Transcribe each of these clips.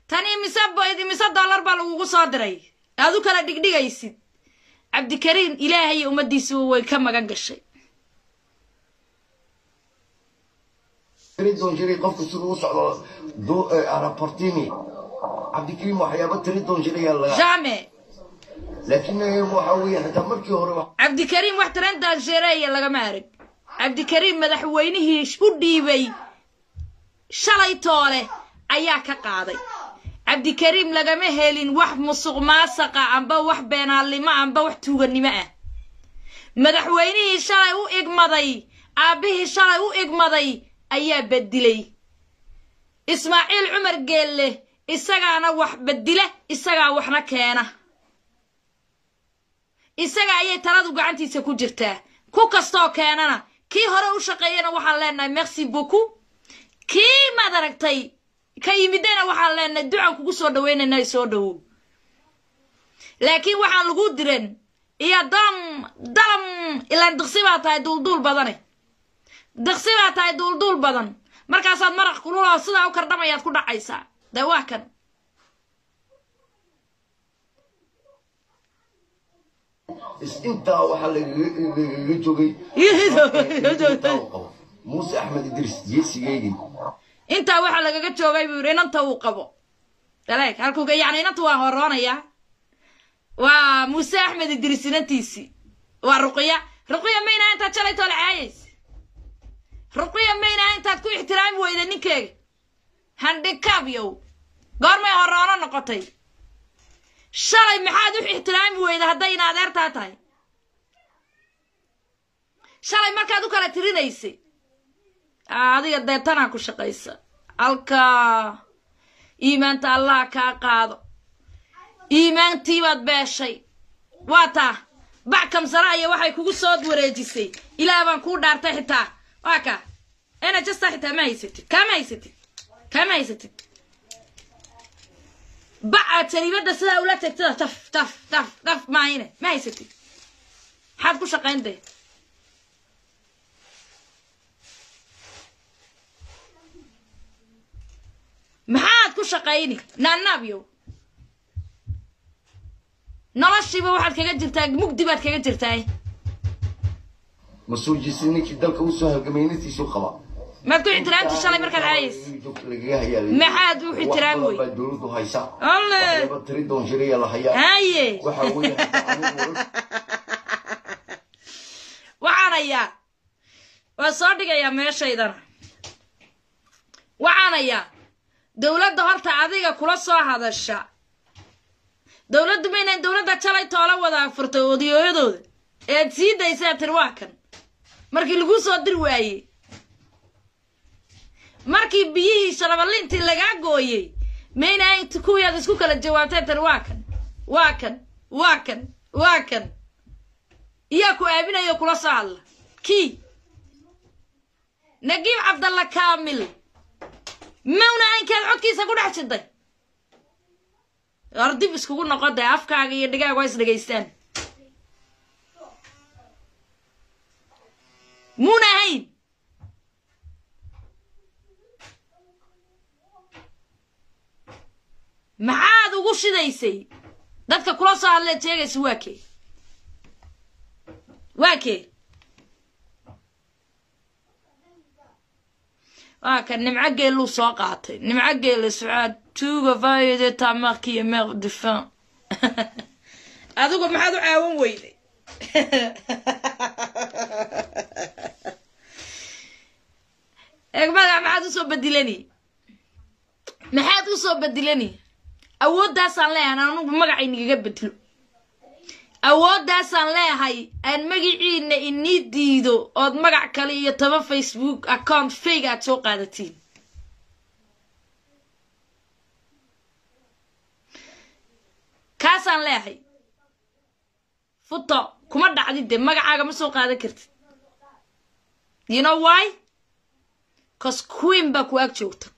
tani mise dollar baa lagugu soo diray aadu kala dhigdhigaysid cabdikariim ilaahay ummadiisu way ka magan gashay تريدون جري قفك سلوس على دو على بارتيني عبد الكريم وحيابات تريدون جري يلا جامع لكن محاوية حتى مركي هو عبد الكريم واحتران دا جيري يلا مارك عبد الكريم مدحوينه شو ديبي شلي طوله ايا كقاضي عبد الكريم لغا هيلين wax musuq maasaqa amba wax beenaalimo amba wax tuuganimo ah madaxweynihii shalay u igmaday aabihii shalay u igmaday ayaa bedilay Ismaaciil Umar Geelle isagaana wax bedila isagaa waxna keena isaga ayay taladu gacantiisa ku jirtaa ku kasto keenana kii hore u shaqeeyana waxaan leenahay merci beaucoup kii ma daragtay ka yimidena waxaan leenahay ducaan kugu soo dhaweynayna soo dhaw laakiin waxaan lagu diran iyo dalam ilaa daqsiba tahay duldul badan daqsiba tahay duldul badan markaas aad maraq kulula sida u kordhamayaad ku dhacaysaa dawaakan انت وحا لغا جوغي موسى احمد ادريس جيسيغي انت waxa lagaga joogay buu inanta uu qabo daleek halku yani inanta waa horoonaya waa Muuse Ahmed Idris inantiisi waa Ruqiya mayna inta jalay tol caayis Ruqiya mayna inta ku ixtiraami weyda ninkeega handicap yow goormay horoona noqotay shalay maxaad u ixtiraami weyda haday ina adeertaa tahay shalay markaad u kala tirinaysay adiga deetana ku shaqaysa alka iimaanta Allah ka qaado iimaantii baad beeshay waata backam saraya waxay kugu soo wareejisay ilaa baan ku dhaartay xitaa waaka ana jasta xitaa ma haysatid bacad saribada sida ula tagtay taf ma haysatid xad ku shaqaynday maxaad ku shaqayni naanabiyo noloshiiba waxaad kaga jirtaa mugdi baad kaga jirtaa مسؤول جسنك دلك وسو هلغمينتيسو قبا ما كنت احترامتي شلay markaad caayis maxaad u ixtiraamay dawladdu haysa الله تريدون جري يلا هيا هاي waxa weeye waxaanaya waa soo dhigaya meeshaydan waxaanaya dawladda horta adiga kula soo hadasha dawladdu ma inay dawladda jalay toola wada furtay odiyooyadooda ee siidaysa tirwaakan markii lagu soo dir waayay markii biyihii sharabalintii laga gooyay ma inay kuwiyaad isku kala jawaabtay tirwaakan waakan iya ku aabinayo kula soo hadla kii Nagiib Abdalla Kaamil mawna ankaad codkiisa ku dhex jiday ardib iskugu noqoday afkaaga iyo dhigaaga is dhageystaan munahayn maxaad ugu shidaysay dadka kula soo hadlay jeegaysa waakee kan nimca geelu soo qaatay nimca geelu Sucaad tuuga faayide tamarkiye mer de fin adigu maxaad u caawan weyday egmada maxaad u soo bedilani awooddaasaan leeyahay anigu magacaynigaga bedelo awooddaasaan leeyahay aan magaciina inii diido ood magac kale iyo 10 Facebook account fake aad soo qaadatiin kaasaan leeyahay futo kuma dhacdide magacaaga ma soo qaadan kartid you know why cause queen ba ku ag joogta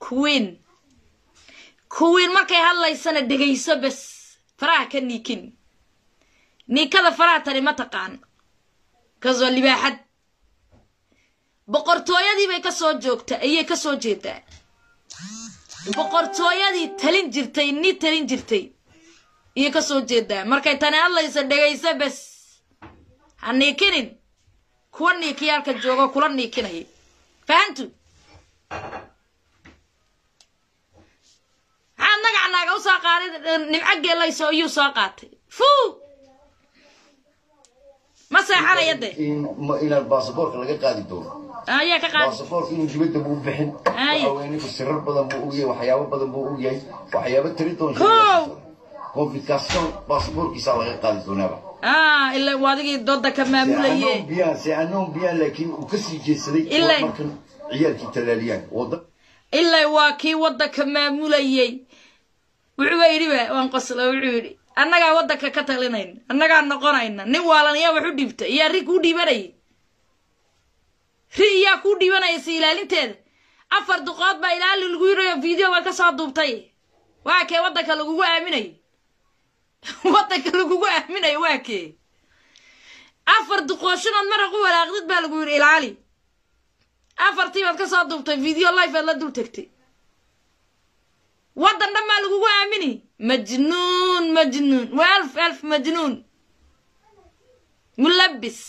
queen markay hadlaysana dhageyso bas faraha ka niikin niikada faraha tani ma taqaan kaso libaaxad boqortooyadii bay ka soo joogta ayay ka soo jeedaa boqortooyadii talin jirtay ni talin jirtay iyo ka soo jeedaa markay tani hadlaysa dhegaysa bes ha niikinin kuwa niikiyaalka joogo kula niikinaya fahantu maxaad nagacnaaga u soo qaaday nimco geelayso iyuu soo qaatay fuu ma seexanaya de inaad baasaboorka laga qaadi doono ayaa ka qaadi baasaboorka inuu dibadda buu bixin haweenku sirar badan buu u yahay waxyaabo badan buu u yahay waxyaabo tiri doon complication baasaboorkiisa laga qaadi doonaaba ilaa waadigii dooda ka maamulaye si anon biyan laakiin uu ka sii jeesaday markan ciyaalkii talaaliyaan wada ilaa waa kii waddanka maamulayay wuxuu yidhi waan qosla wuxuu yidhi annagaa waddanka ka talinayna annagaa noqonayna nin waalanaya wax u dhibta iyaa ri kuu dhiibanayay ri iyaa kuu dhiibanaya si ilaalinteeda 4 duqood baa ilaali lagu yirayo video waa ka soo duubtay waa kee waddanka lagugu aaminay waddanka lagugu aaminay waa kee 4 duqooshinood maraq u walaaqdid baa lagu yiri ilaali 4 tiibaad ka soo duubtay video live la dul tagtay waddan dhammaa lagugu aamini majnuun majnuun والف مجنون ملبس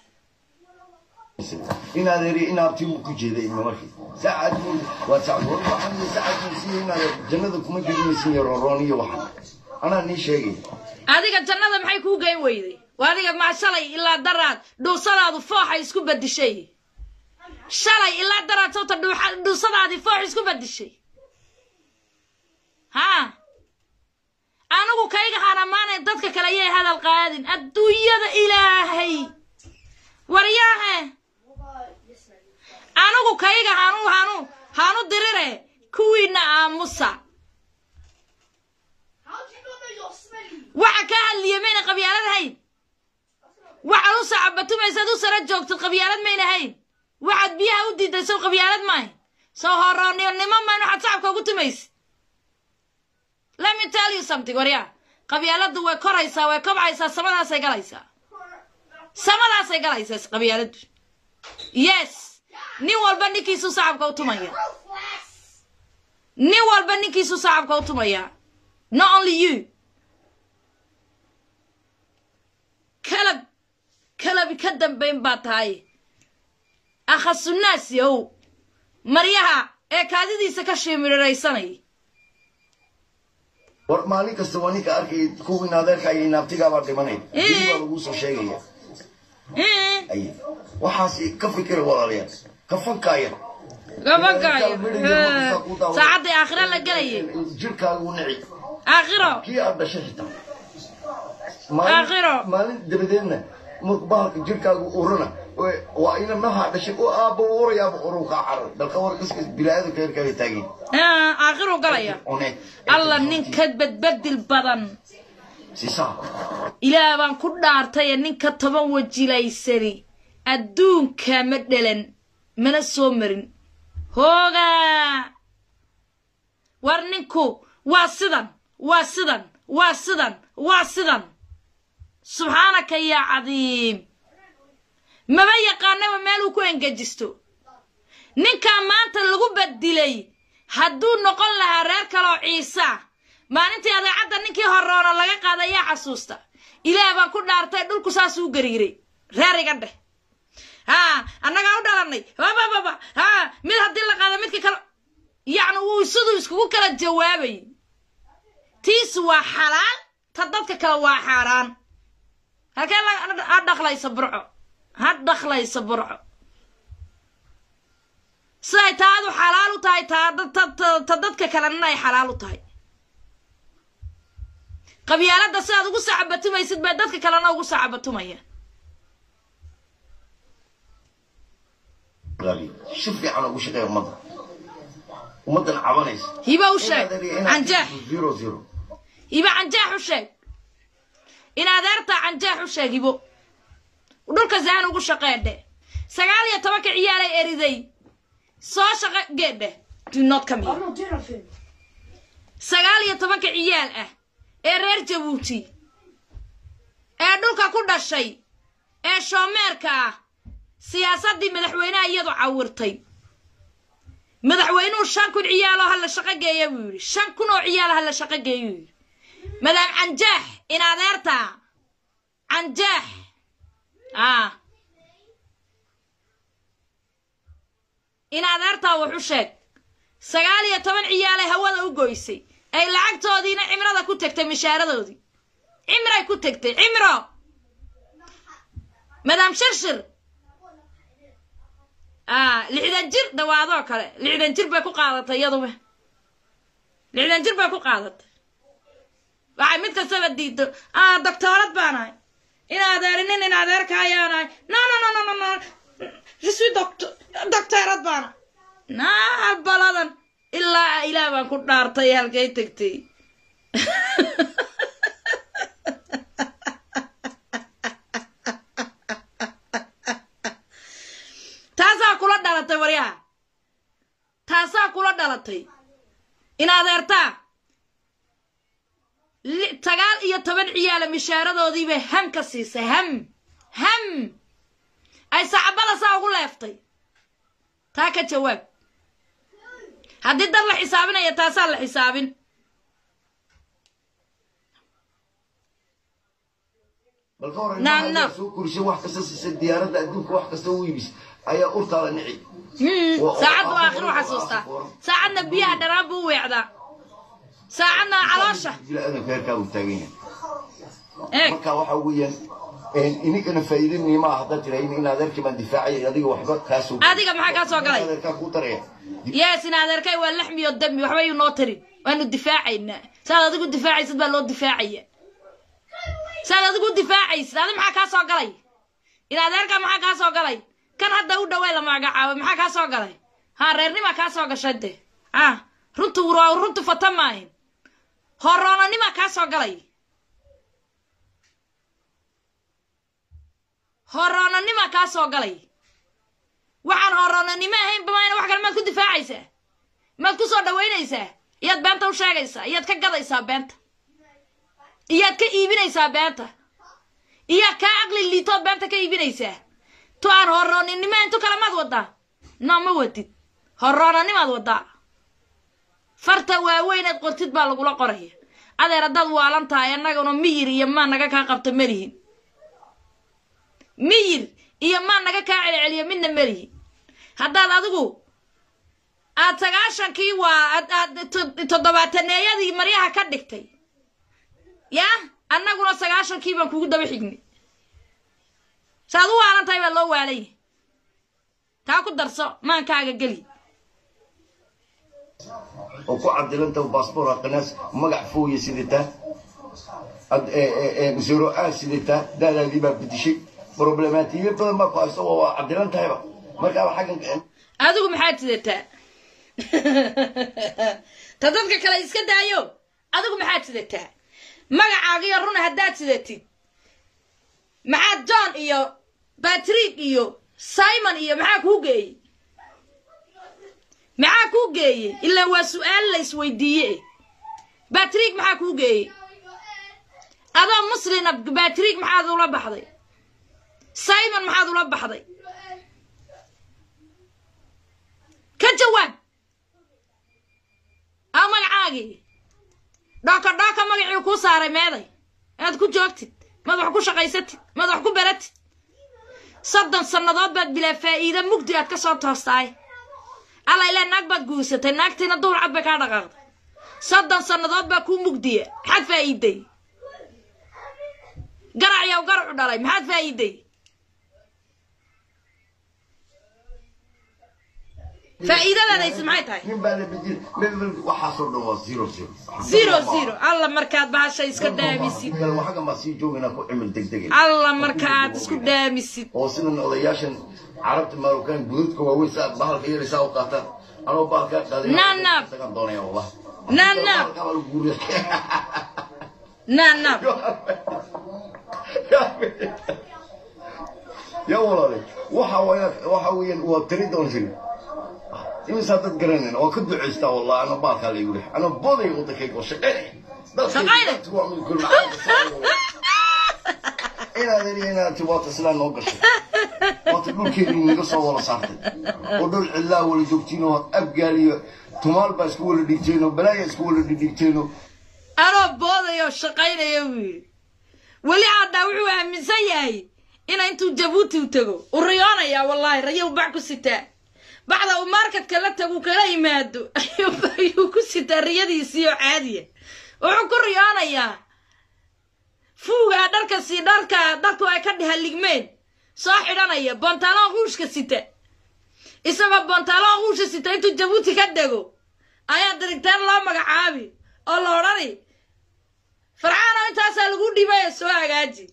إن هذا إن أبتيم كجيدة إنه مركي ساعد وساعد وحنا ساعد مسينا جنة كم جيد مسينا رورانية واحد أنا نيشيء هذيك الجنة ما حيكون جاي ويدي وهذيك مع شلي إلا درات دو صلاة وفاحة يسكب بدي شيء شلي إلا درات صوت دو صلاة وفاحة يسكب بدي شيء ها أنا كايغا حرمان ددك كلايه هذا القادم الدوية إلهي ورياها أنا كايغا هانو دريره كوينا موسى وعكاها اليمين قبيالات هاي وعلو صعبتو ما يسادو سرد جوكت القبيالات مين هاي وعد بيها ودي دسو قبيالات ماي سو هراني النمام ما نحط صعبك وقلت ميس Let me tell you something, Waria. Qabyaaladu way koraysaa way kobcaysaa samadaasay galaysaa. Samadaasay galaysaa qabyaaladu. Yes. Nin walba ninkiisu sacabka u tumaya. Nin walba ninkiisu sacabka u tumaya. Not only you. Kalab ka dambayn baa tahay. Akhasu naas yow. Maryaha ee kaadidiisa ka shimiraysanay. maalin kasta waa ninka arkay kuwii naadeerka ay naabtiga baa dhimanay waa lagu soo sheegaya ay waxaas ka fikir walaaliyaal ka fankaya saacada aakhira la galay jirkaagu nici aakhiro kii aad dhashay xitaa maalin dabadeedna mudbahalka jirkaagu urana waa ina naha dhashay oo aaba urayaba uruka carar dalka warkiisa bilaadu keerka ay taagin aakhiro galaya alla ninka badbadil badan sisa ilaa baan ku dhaartay ninka 10 wajilaysani adduunka ma dhalan mana soo marin hooga war ninku waa sidan subhanaka ya cadiim maba yaqaanaba meel uu ku engajisto ninka maanta lagu badilay hadduu noqon lahaa reer kale oo ciisa maalintii adeecadda ninkii horroona laga qaaday yaa xasuusta ilaah baan ku dhaartay dhulku saas uu gariiray reer iga dheh annagaa u dhalanay mid haddii la qaada midka kale yacni wuu siduu iskugu kala jawaabay tiis waa xalaal ta dadka kale waa xaaraan halkee ha dhaqlaysa burco siday taadu xalaal u tahay ta dadka kalena ay xalaal u tahay qabyaalada sidaad ugu sacabatumaysid baa dadka kalena ugu sacabatumaya شوف عن وش غير مضى ومضى عوانيس يبقى وشاك عنجاح 0-0 يبقى عنجاح وشاك إن أدارت عنجاح وشاك يبقى ودول كزان وقش قاعدة سقالي يتوقع عيالي إريدي سو شقا قاعدة do not come here سقالي يتوقع عيال إرير جبوتي دول كاكودا الشيء شوميركا siyaasadii madaxweynaha iyadu cawirtay madaxweynuhu 5 kun ciyaalo hal shaqo geeyo buu yiri 5 kun oo ciyaalo hal shaqo geeyo madam Canjaax in adeerta Canjaax in adeerta wuxuu sheeg 19 ciyaalo hawada u goysay ay lacagtoodiina cimrada ku tagtay mishaaradoodii cimray ku tagtay cimro madam Shirshir لحدان جير دواادو كله لحدان جير bay ku qaadatay yaduba lixdan jir bay ku qaadatay waxay mid kasta diido doctorad baanahay in adeerka ayaanahay no je suis doctorad baana baladan ilaa baan ku dhaartay halkay tagtay taasaa kula dhalatay in adeerta 19 ciyaal mishaaradoodii bay ham ka siisay ham ay saacbada saa ugu leeftay taa ka jawaab haddii dad la xisaabinaya taasaa la xisaabin نعم كل شيء واحد قصص الديارة أدوك واحد قصويبس أي أرطال نعي ساعد آخر وحسوستا ساعدنا بيها دراب ويعدا ساعدنا علاشة لا أنا فيها كاو تاجين مركا وحويا إني كنا فايدني ما حضرت لين إن هذا كمان دفاعي هذه واحدة كاسو هذه كم حاجة سوى قلي هذا كوتري يا سين هذا كي واللحم يدم وحبي ناطري وأنه الدفاعي ساعد تقول دفاعي سد بالله الدفاعية ساعد تقول دفاعي هذا محا كاسو قلي إن هذا كم محا كاسو قلي كان هذا هو دواء لما جاء محا كاسو قلي ها ريرني ما كاسو قشده رنتو ورا رنتو فتماين هرانا نما كاسو قلي هرانا نما كاسو قلي وعن هرانا نما هين بماين واحد ما كنت دفاعيسه ما كنت صار دوينيسه ياد بنت وشاقيسه ياد كقضيسه بنت ياد كإيبينيسه بنت ياد كعقل اللي طب بنت كإيبينيسه تو عن هرانا نما انتو كلامات ودا نعم ودي هرانا نما ودا فرتا وين قلت بالغ ولا قريه هذا رداد والانتا انغنا مير يما نغا كا قبت مريين مير يما نغا كا علي من مريين هذا ادغو اتغاشنكي وا تodobaataneyadii maryaha ka dhigtay ya annaguna 90kii baan kugu daba xignay saadu walantay baa loo waalay taa ku darso maankaaga gali وكو عدلنت وباسبور قناص مقع فوي سيدتا زيرو سيدتا دا دي با بدشي بروبلماتيه بدل ما كو اسو عدلنت هيبا marka waxa adigu maxaad sidataa tadadka kale iska daayo adigu maxaad sidataa magacaaga iyo run hadaad sidatid maxaad John iyo Patrick iyo Simon iyo maxaa ku geeyay maxaa ku geeyay illa waa su'aal la isweydiiyay Patrick maxaa ku geeyay adoo muslina Patrick maxaad ula baxday Simon maxaad ula baxday ka jawaab ama lacagi dhaka magacii ku saaray meeday aad ku joogtid madax ku shaqaysatid madax ku baratid 30 sanadood baad bila faa'iido mugdi aad ka soo toostay alla ila nagbad guusatay naagtina duur cad ba ka dhaqaaqday 30 sanadood ba ku mugdiye xad faa'iiday garacyo garac u dhalay maxad faa'iiday فإذا لا يسمعي تاي من بعد بديل من وحصل له 0 الله مركات بها شيء اسكدامي سيد قال وحاجه ما سي جوجنا كو عمل دغدغ الله مركات اسكدامي سيد وصلنا الاياشن عربت ماروكان بودكو واوي ساعه بحال غير ساعه قاطه انا باكا قادر نعم كان دوني والله نعم نعم يا ولدي waxa weeyaan waa tiri doon jirin إن صدق قرننا وكنت عشتا والله أنا باك على يقول أنا بضي وضحك وشقني شقيني تبغى من كل إن هذه أنا تبغى تصل نوقش وتقول كيف نقصه ولا صارت ودول الله ولا جبتينه أبقالي تمال بس كول ديكتينو بلاي سكول ديكتينو أنا بوضع يا شقين يومي ولي عدا وحوها من سيئي إنا انتو جابوتي وتقو والريانا يا والله رياو باعكو ستة بعد وماركت كلتقو كلا يمادو يوكو ستة ريادي يسيو عادية وحكو ريانا يا فوقا داركا سي داركو اي كدها الليجمين صاحي يا بنطلون غوش كستة إسمع بنطلون غوش ستة انتو جابوتي كدقو أيا دريكتان الله مقعابي الله راني فرعانا انت أسأل قولي ما يسوى قاجي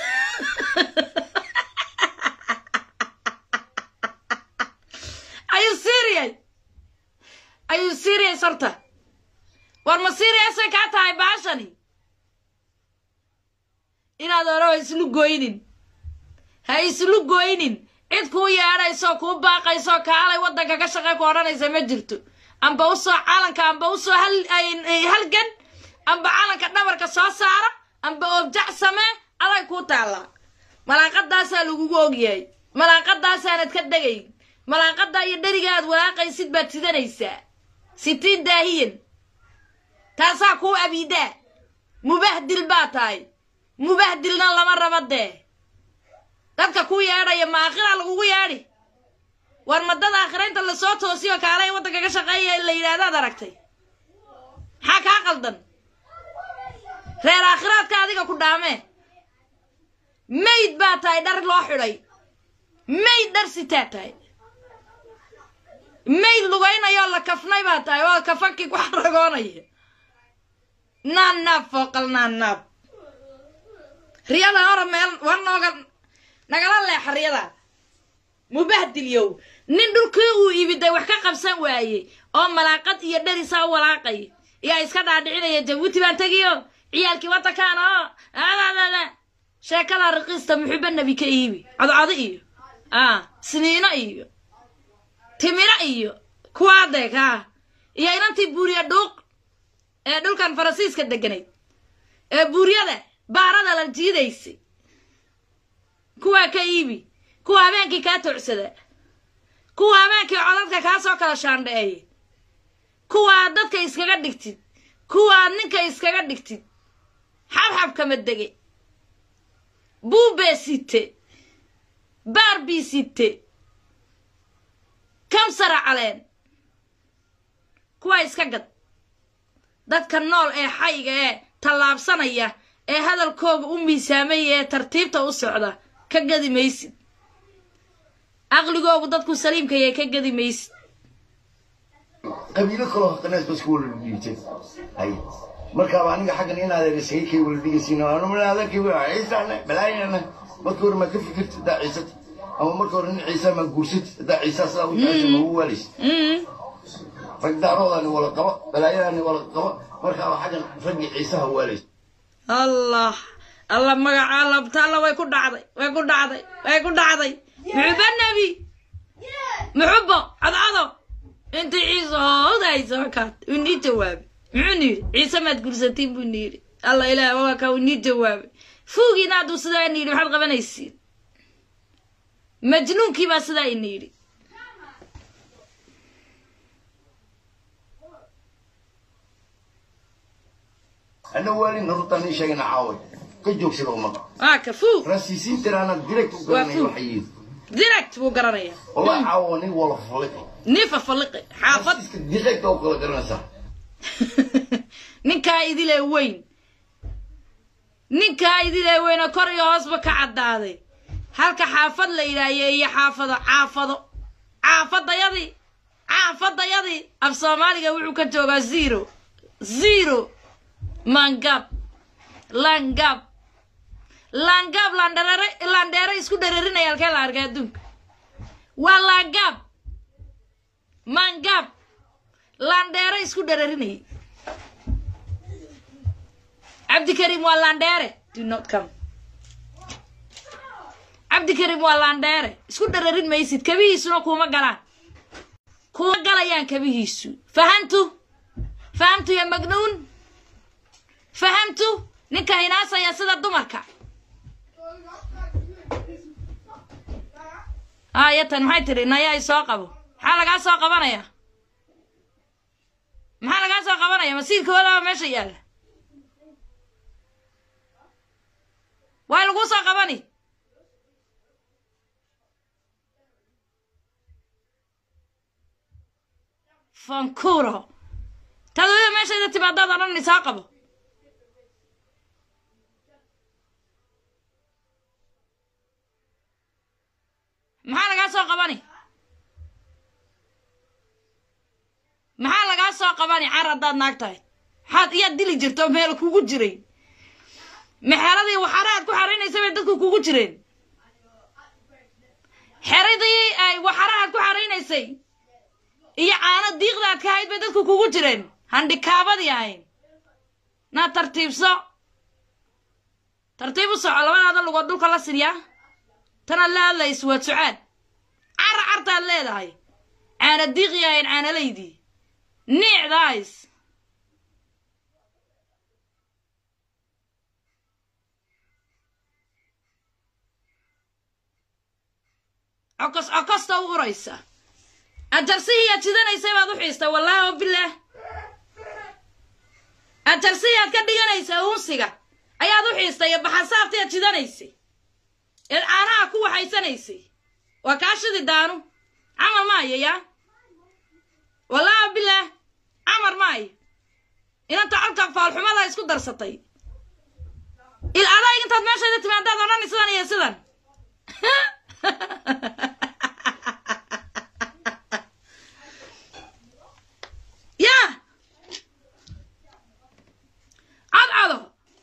Are you serious? Are you serious صرتا ورما serious كاتا هاي باشاني إنا دورو يسلو قوينين هاي يسلو قوينين إدكو يانا يسو كو باقا يسو كالا يودن كاكاشاقا كورانا يسمى جرتو أم بوصو عالنكا أم بوصو هلقن أم بعالنكا نمركا سو سارة أم بوبجع سمي ألا يكو تالا ملاقات داسا لغوغيي ملاقات داسا نتكدقي ملاقات دا يدريقات ولاقا يسيد بات سيدانيسا 60 داهين تاسا كو أبيدا مبهدل باتاي مبهدلنا لمرة بده dadka ku yeedhay ma aakhira lagu yeedhay war madada aakhiraynta la soo toosiyo kaalay wadanka ka shaqeeya la yiraahdo aragtay ha ka qaldan reer aakhiraadka adiga ku dhaamee mayd baa tahay dhar loo xidhay mayd dhar sitaatay mayd lugaynayo la kafnay baa tahay waa kafanki ku xaragoonay nana foqalna riyada hore meel warnooga nagala leexriyada mubahdil yow nin dhulkii uu iibiday wax ka qabsan waaye oo malaaqad iyo dharisa walaaqay yaa iska dhaadhicinaya Jabuuti baan tagiyo ciyaalkii wadakaan oo sheekada raqiista muxibba nabi ka iibi cadcad iyo siniina iyo timira iyo kuwadeeka iyo inantii buuriya dhuuq ee dhulkan Faransiiska deganay ee buuriyada baarada la jiidaysay kuwa ka iibi kuwa habeenkii ka tuucsada kuwa habeenkii codadka ka soo kala shaandheeyay kuwa dadka iskaga dhigtid kuwa ninka iskaga dhigtid xabxab kama degay buube site barbi site kamsara caleen kuwa iska gad dadka nool ee xayga ee talaabsanaya ee hadalkooga u miisaamay ee tartiibta u socda ka gadi maysid aqligoogu dadku saliimka yay ka gadi maysid qabiilo kale qanaas bas ku wala dhigtay ay marka aniga xaqan inaad erisay kii wala dhigaysiino aanu malaada kii waa ciisana balaayana marka hore ma ka fikirta daciisad ama marka hore ciisa ma guursid daciisa saa u taashay ma walis fagdaaroodan wala qaba balaayana wala qaba marka xaqan ragi ciisa walis الله الله مقع الله بتالا ويكون دعضي محب النبي محبه عضو انت عيسى هذا عيسى كات وني جواب عني عيسى ما تقول ستين بنيري الله إله وكا وني جواب فوقي نادو سدا نيري وحد قبنا يصير مجنون كيما سدا نيري أنا والي نرطاني شيء نعاود كجوك سلو مرة كفو راسيسين ترى أنا ديركت وقرني وحيد ديركت وقرني والله عاوني ولا فلقي نيفا فلقي حافظ ديركت وقرني صح نكا يدي له وين نكا يدي له وين كوري هوس با كعدادي halka xaafad la ilaayeeyay xaafadayadi af Soomaaliga wuxuu ka joogaa 0 mangab langab landere isku dhereerinaya halkee la arkaa adduunka waa langab mangab landere isku dhereerinaya Abdikarim waa landere do not come Abdikarim waa landere isku dhereerin maysid kabihiisuna kuma galayaan kabihiisu fahamtu ya magnuun فهمتوا نكا هناسا يا سيدة دمركا yatan maxay tiri naya ay soo qabo maxaa lagaa soo qabanaya maxaa lagaa soo qabanaya masiirkooda meesha yaala waa lagu soo qabani fankuro tadooda meeshayda timaadaad odhan isoo qabo maxaa lagaa soo qabani maxaa lagaa soo qabani car haddaad naag tahay maxaad iyaad dili jirto meel kugu jiray maxeradii waxaraad ku xaraynaysa bay dadku kugu jireen xeradii ay waxaraad ku xaraynaysay iyo caano diiqdaad ka hayd bay dadku kugu jireen handhikaabadii ahayn naa tartiibso tartiib u soco labadaada lugood dhulka la sinyaa tanaad la hadlayso waad sucaad cara cartaad leedahay caana diiqii ahayn caanalaydii niicdahays cokosta u uraysa ajarsihii aad jidanaysay baad u xiistay wallaahi oo bilaah ajarsihii aad ka dhiganaysay unsiga ayaad u xiistay iyo baxasaabtii aad jidanaysay eed caanaha ku waxaysanaysay waa kaa shidi daanu camar maayo yaa wallaahi oo bilaah camar maayo inanta codka faalxumada isku darsatay il adayg intaad meeshayda timaadaad odhani sidan iyo sidan yaa cadcado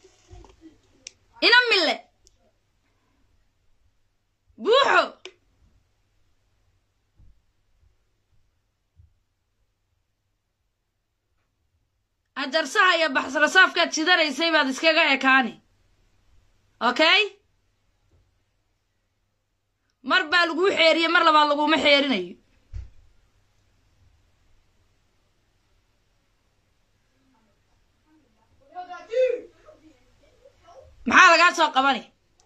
ina mille buuxo ajarsaha iyo baxsrasaafkaad jidanaysay baad iskaga ekaani okay mar baa laguu xeeriye mar labaad laguma xeerinayo maxaa lagaa soo qabani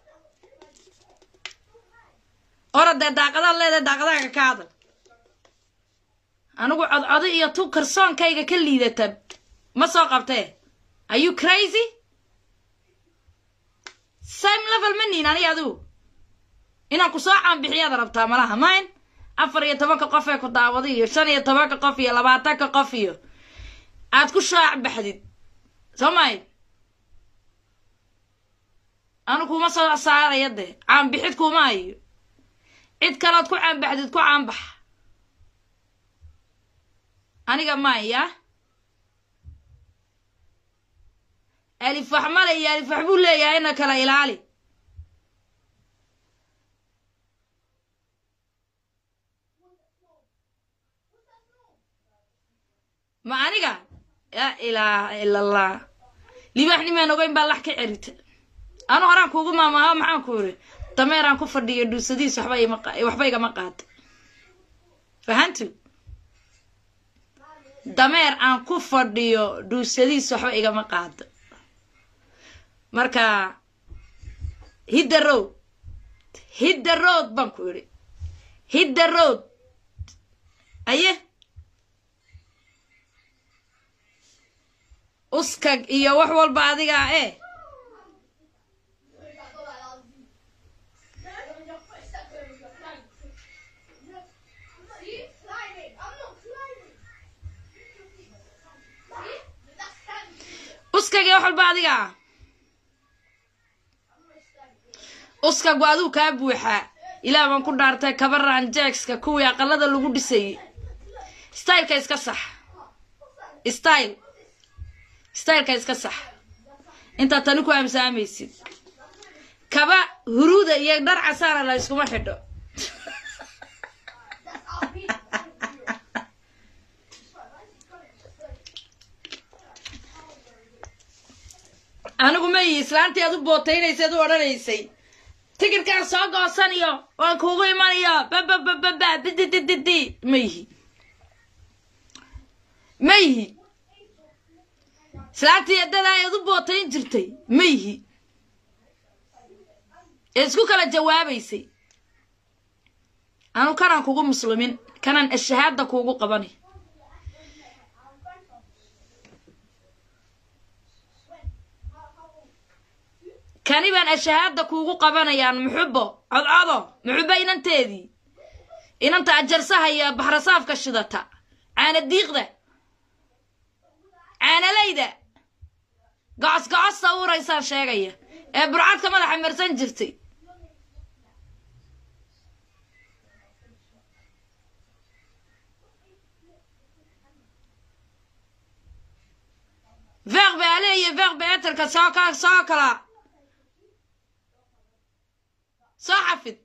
orodee daaqadaad leedahay daaqadaaga ka hadal anigu codcodo iyo tu karsoonkayga ka liidata ma soo qabtee are you crazy same level ma niin ani adigu inaan ku soo caanbixiyaad rabtaa malaha mayn 14 qof ee ku daawada iyo 15 qof iyo 20 qof iyo aad ku shaac baxdid soomay anu kuma soo saaraya de caanbixid kuma ayo cid kalaad ku caanbaxdid ku caanbax aniga maaya alif waxmale iyo alif waxbuu leeyahay ina kala ilaali ma aniga ya ilaaha illa allah libaxni ma noqon baa lax ka cirita anu horaan kuugu maamaha maxaan ku yiri dameeraan ku fadhiyo dhuusadiis waxba iga ma qaad fahantu dameer aan ku fadhiyo dhuusadiis waxba iga ma qaad marka hit the road baan ku yiri hit the road aye uskag iyo wax walba adiga uskag iyo wax walba adiga uskag waa aduu kaa buuxa ilaa baan ku dhaartay kabaraan jackska kuwii aqalada lagu dhisayay styleka iska sax styleka iska sax inta tani ku amsaamaysid kaba huruuda iyo dhar casaana la iskuma xidho anigu ma islaantii aad u bootaynaysa aad u odhanaysay tikirkaan soo goosanayo waan kuugu imanayo bababababa bididididi ma yihi islaantii edadaa aad u bootayn jirtay ma yihi ee isku kala jawaabaysay أنا كان كوجو مسلمين كان الشهادة كوجو قبني كان يبان الشهادة كوجو قبني يعني محبة عضو محبة إن أنت أجرسها يا بحر صاف كشدتها عن الديق ده عن ليدا قاص صورة يصير شيء برعات كمان حمرسن جرتي verbe عليه verbe être ساكلا صحفظ